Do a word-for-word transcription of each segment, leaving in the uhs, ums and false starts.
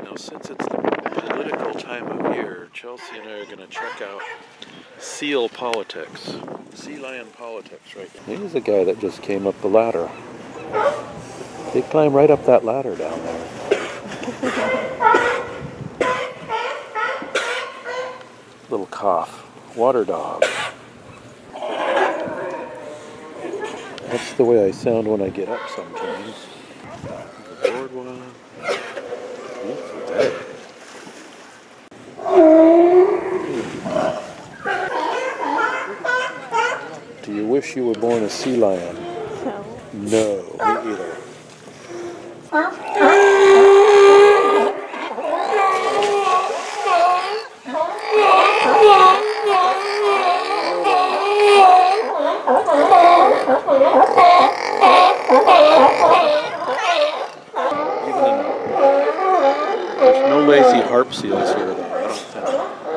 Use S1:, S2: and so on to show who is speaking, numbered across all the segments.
S1: Now, since it's the political time of year, Chelsie and I are going to check out seal politics, sea lion politics right now. Here's a guy that just came up the ladder. They climb right up that ladder down there. Little cough. Water dog. That's the way I sound when I get up sometimes. The boardwalk. Beautiful day. Do you wish you were born a sea lion? No. No, me either. Even in, there's no lazy harp seals here, though, I don't think.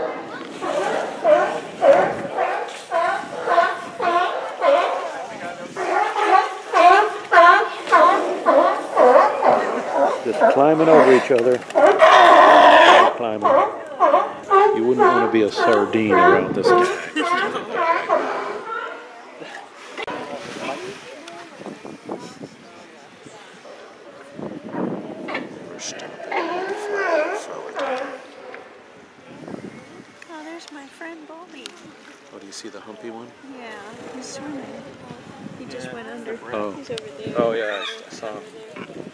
S1: Just climbing over each other. Climbing. You wouldn't want to be a sardine around this guy.
S2: Oh, there's my friend Bobby.
S1: Oh, do you see the humpy one?
S2: Yeah, he's swimming. He just went under.
S1: Oh.
S2: He's over there.
S1: Oh, yeah, I saw him.